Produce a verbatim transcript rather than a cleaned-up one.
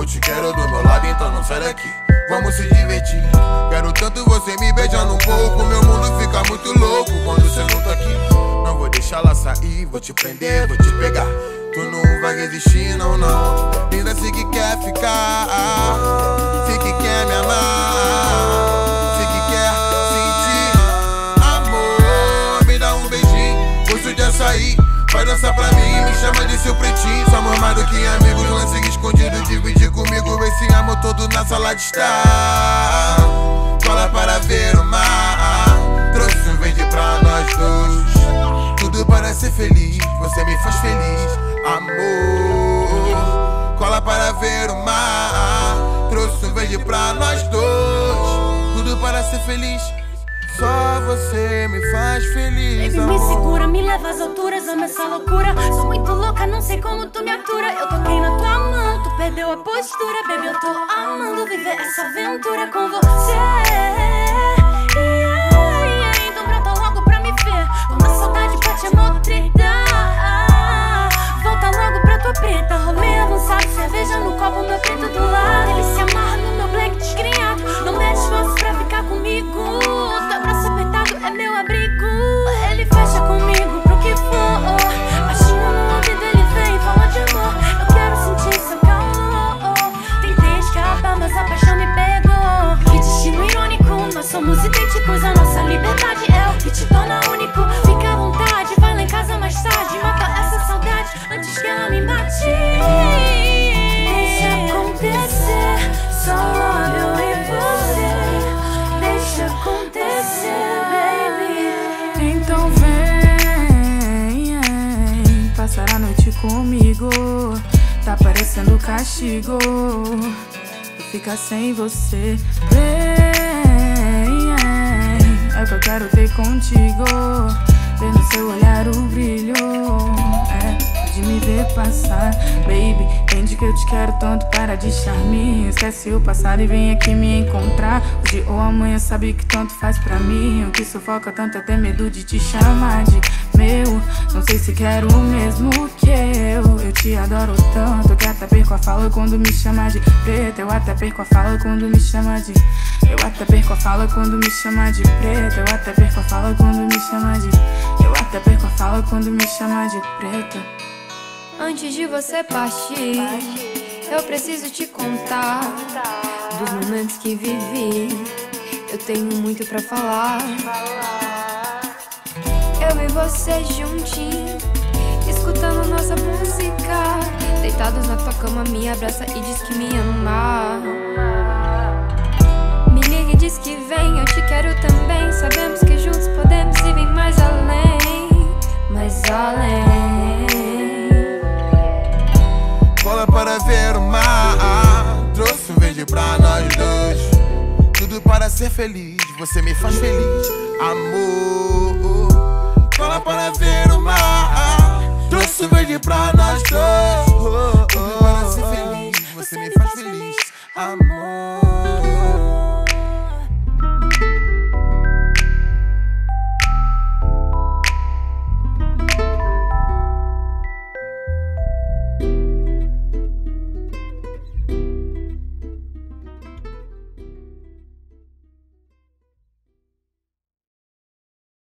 Eu te quero do meu lado, então não sai daqui. Vamos se divertir. Quero tanto você me beijando um pouco. Meu mundo fica muito louco quando você não tá aqui. Não vou deixar ela sair, vou te prender, vou te pegar. Tu não vai resistir, não, não. Ainda se que quer ficar, se que quer me amar, se que quer sentir amor. Me dá um beijinho, gosto de açaí. Vai dançar pra mim, me chama de seu pretinho. Somos mais do que amigos, lance escondido. Dividir comigo esse amor todo na sala de estar. Cola para ver o mar, trouxe um verde pra nós dois. Tudo para ser feliz, você me faz feliz, amor. Cola para ver o mar, trouxe um verde pra nós dois. Tudo para ser feliz, só você me faz feliz, Baby, amor. me segura, me leva às alturas, amo essa loucura. Sou muito louca, não sei como tu me atura. Eu toquei na tua mão, tu perdeu a postura. Baby, eu tô amando viver essa aventura com você. Yeah, yeah. Então brota logo pra me ver. Quando a saudade bate é motrida. Volta logo pra tua preta. Rolê avançado, cerveja no copo, meu preto do lado. Ele se amarra no meu black desgrenhado. Não mete esforço pra ficar comigo. Teu braço apertado é meu abrigo. Ele fecha comigo pro que for. Baixinho no ouvido ele vem, fala de amor. Eu quero sentir seu calor. Tentei escapar, mas a paixão me pegou. Que destino irônico, nós somos idênticos. A nossa liberdade é o que te torna único. Fica à vontade, vai lá em casa mais tarde. Mata essa saudade antes que ela me mate. Deixa acontecer, só eu e você. Deixa acontecer, baby. Então vem, passar a noite comigo. Tá parecendo castigo ficar sem você. Vem, é o que eu quero ter contigo. Ver no seu olhar o brilho, é, de me ver passar. Baby, entende que eu te quero tanto, para de charme. Esquece o passado e vem aqui me encontrar. Hoje ou amanhã, sabe que tanto faz pra mim. O que sufoca tanto é ter medo de te chamar de meu. Não sei se quero o mesmo que eu. Eu te adoro tanto que até perco a fala quando me chama de preta. Eu até perco a fala quando me chama de Eu até perco a fala quando me chama de preta. Eu até perco a fala quando me chama de Eu até perco a fala quando me chama de preta. Antes de você partir, eu preciso te contar dos momentos que vivi. Eu tenho muito pra falar. Eu e você juntinho, escutando nossa música, deitados na tua cama, me abraça e diz que me ama. Me liga e diz que vem, eu te quero também. Sabemos que juntos podemos ir bem mais além, mais além. Cola para ver o mar, trouxe um verde pra nós dois. Tudo para ser feliz, você me faz feliz, amor.